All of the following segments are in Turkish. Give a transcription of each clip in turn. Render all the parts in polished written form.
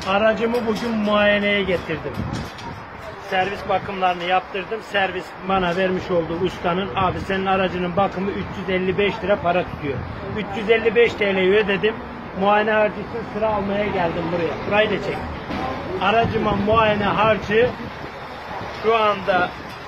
Aracımı bugün muayeneye getirdim. Servis bakımlarını yaptırdım. Servis bana vermiş olduğu ustanın, abi senin aracının bakımı 355 lira para tutuyor. 355 TL'yi ödedim. Muayene harcı için sıra almaya geldim buraya. Burayı da çek. Aracıma muayene harcı şu anda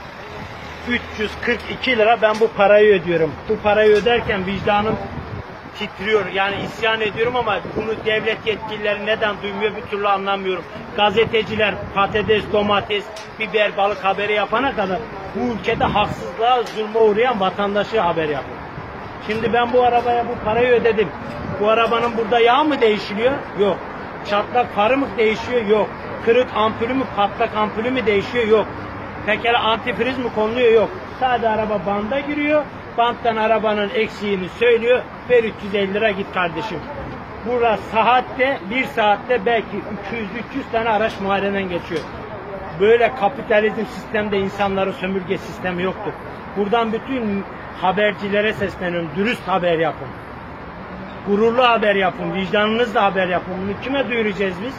342 lira. Ben bu parayı ödüyorum. Bu parayı öderken vicdanım titriyor. Yani isyan ediyorum ama bunu devlet yetkilileri neden duymuyor bir türlü anlamıyorum. Gazeteciler patates, domates, biber, balık haberi yapana kadar bu ülkede haksızlığa, zulme uğrayan vatandaşı haber yapıyor. Şimdi ben bu arabaya bu parayı ödedim. Bu arabanın burada yağ mı değişiliyor? Yok. Çatlak farı mı değişiyor? Yok. Kırık ampulü mü, patlak ampulü mü değişiyor? Yok. Pekala antifriz mi konuluyor? Yok. Sadece araba banda giriyor. Banttan arabanın eksiğini söylüyor. Ver 350 lira git kardeşim. Burada saatte, bir saatte belki 200-300 tane araç muayeneden geçiyor. Böyle kapitalizm sistemde insanların sömürge sistemi yoktur. Buradan bütün habercilere sesleniyorum. Dürüst haber yapın. Gururlu haber yapın. Vicdanınızla haber yapın. Bunu kime duyuracağız biz?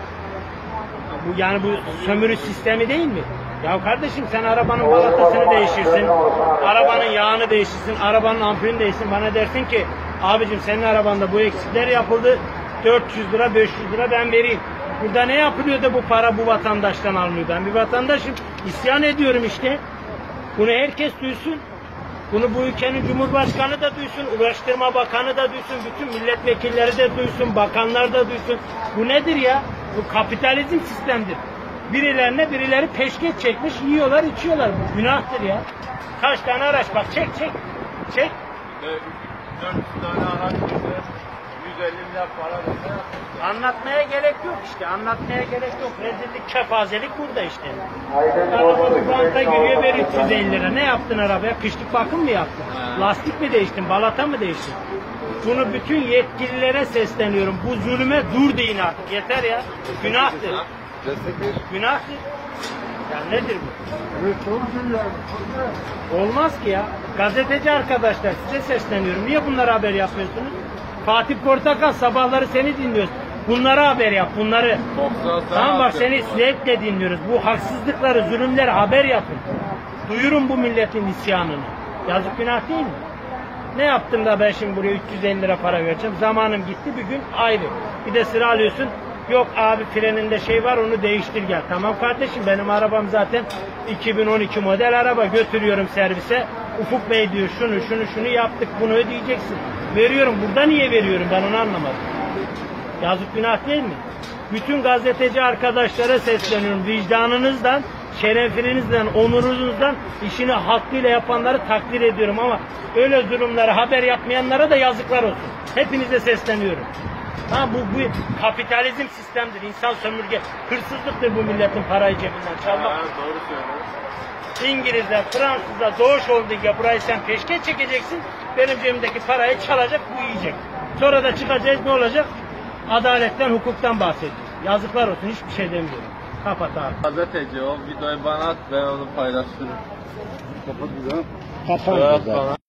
Bu sömürü sistemi değil mi? Ya kardeşim sen arabanın balatasını değişirsin, arabanın yağını değiştirsin, arabanın ampulünü değiştirsin. Bana dersin ki abicim senin arabanda bu eksikler yapıldı, 400 lira 500 lira ben vereyim. Burada ne yapılıyor da bu para bu vatandaştan alınıyor? Ben bir vatandaşım, isyan ediyorum işte. Bunu herkes duysun. Bunu bu ülkenin Cumhurbaşkanı da duysun, Ulaştırma Bakanı da duysun, bütün milletvekilleri de duysun, bakanlar da duysun. Bu nedir ya? Bu kapitalizm sistemdir. Birileri peşkeş çekmiş, yiyorlar, içiyorlar. Bu günahtır ya. Kaç tane araç bak, çek. 400 tane araç bize 150 milyar para bize. Anlatmaya gerek yok işte, anlatmaya gerek yok. Rezillik, kefazelik burada işte. Araba bir banta giriyor, ver 350 lira. Ne yaptın arabaya? Kışlık bakım mı yaptın? Lastik mi değiştin, balata mı değiştin? Bunu bütün yetkililere sesleniyorum. Bu zulüme dur deyin artık. Yeter ya. Günahtır. Günahtır. Ya nedir bu? Olmaz ki ya. Gazeteci arkadaşlar size sesleniyorum. Niye bunlara haber yapıyorsunuz? Fatih Portakal sabahları seni dinliyoruz. Bunlara haber yap, bunları. Tamam bak seni zevkle dinliyoruz. Bu haksızlıkları, zulümleri haber yapın. Duyurun bu milletin isyanını. Yazık günah değil mi? Ne yaptım da ben şimdi buraya 350 lira para vereceğim? Zamanım gitti bir gün ayrı. Bir de sıra alıyorsun. Yok abi freninde şey var onu değiştir gel. Tamam kardeşim benim arabam zaten 2012 model araba götürüyorum servise. Ufuk Bey diyor şunu yaptık bunu ödeyeceksin. Veriyorum burada niye veriyorum ben onu anlamadım. Yazık günah değil mi? Bütün gazeteci arkadaşlara sesleniyorum. Vicdanınızdan, şerefinizden, onurunuzdan işini hakkıyla yapanları takdir ediyorum ama öyle durumları haber yapmayanlara da yazıklar olsun. Hepinize sesleniyorum. Ha, bu kapitalizm sistemdir. İnsan sömürge, hırsızlıktır bu milletin parayı cebinden çalmak. Doğru söylüyorsun. İngilizler, Fransızlar doğuş olduğu gibi burayı sen peşkeş çekeceksin. Benim cebimdeki parayı çalacak, bu yiyecek. Sonra da çıkacağız ne olacak? Adaletten, hukuktan bahsediyor. Yazıklar olsun, hiçbir şey demiyorum. Kapat abi. Gazeteci o videoyu bana at ben onu paylaştırırım. Kapat güzel. Kapat güzel.